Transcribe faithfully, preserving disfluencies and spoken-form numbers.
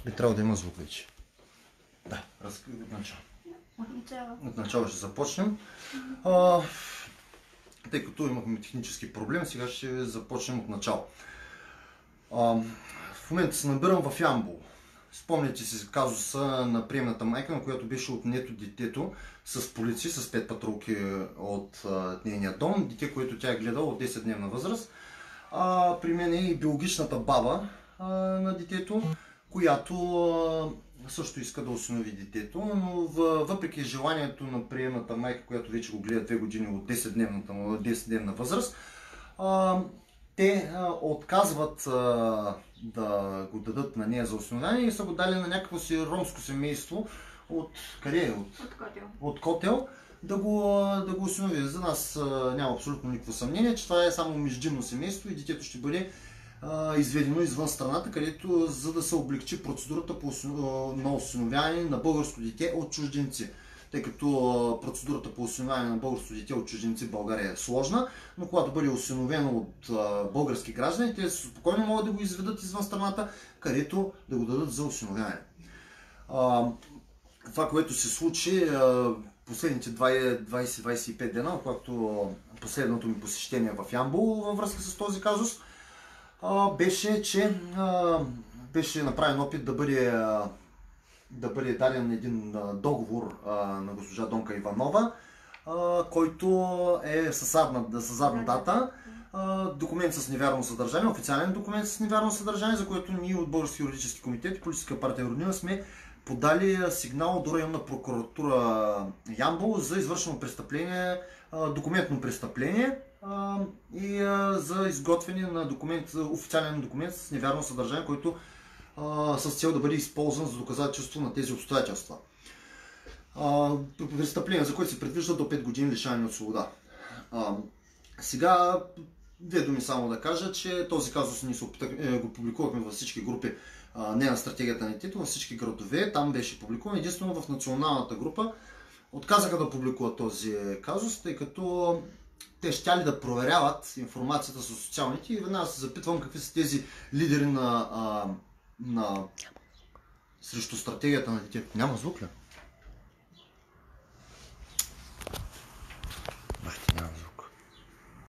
Би трябвало да има звук вече. Да, разкрив от начало. От начало ще започнем. А, тъй като имахме технически проблем, сега ще започнем от начало. А, в момента се набирам в Ямбол. Спомняте си казуса на приемната майка, на която беше отнето детето с полици, с пет патрулки от а, нейния дом. Дете, което тя е гледала от десет дневна възраст. А, при мен е и биологичната баба а, на детето, която а, също иска да осинови детето, но въпреки желанието на приемната майка, която вече го гледа две години от десет дневна възраст, а, те а, отказват а, да го дадат на нея за осиновяване и са го дали на някакво си ромско семейство от къде е? От, от Котел. От Котел да го, да го осинови. За нас а, няма абсолютно никакво съмнение, че това е само междинно семейство и детето ще бъде а, изведено извън страната, където за да се облегчи процедурата по, на осиновяване на българско дете от чужденци. Тъй като процедурата по осиновяване на българско дете от чужденци в България е сложна, но когато бъде осиновено от а, български граждани, те спокойно могат да го изведат извън страната, където да го дадат за осиновяване. А, това, което се случи а, последните двайсет до двайсет и пет дена, когато последното ми посещение в Ямбол във връзка с този казус, а, беше, че а, беше направен опит да бъде а, да бъде даден един договор а, на госпожа Донка Иванова, а, който е със задна, със задна дата, а, документ с невярно съдържание, официален документ с невярно съдържание, за което ние от Български юридически комитет и Политическа партия Роднина сме подали сигнал до районна прокуратура Ямбол за извършено престъпление, а, документно престъпление а, и а, за изготвяне на документ, официален документ с невярно съдържание, който с цел да бъде използван за доказателство на тези обстоятелства. Престъпление, за което се предвижда до пет години лишаване от свобода. А, сега, две думи само да кажа, че този казус ние го публикувахме във всички групи, а, не на стратегията на детето, във всички градове. Там беше публикуван. Единствено в националната група отказаха да публикуват този казус, тъй като те щяли да проверяват информацията с социалните и веднага се запитвам какви са тези лидери на а, на... срещу стратегията на детето. Няма звук ли?